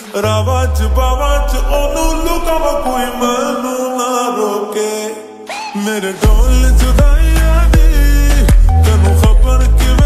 ਰਾਵਾਂ ਚ ਬਾਵਾਂ ਚ ਉਹਨੂੰ ਲੁਕਾਵਾ ਕੋਈ ਮੈਨੂੰ ਨਾ ਰੋਕੇ। ਮੇਰੇ ਢੋਲ ਜੁਦਾਈਆਂ ਦੀ ਤੈਨੂੰ ਖਬਰ ਕਿ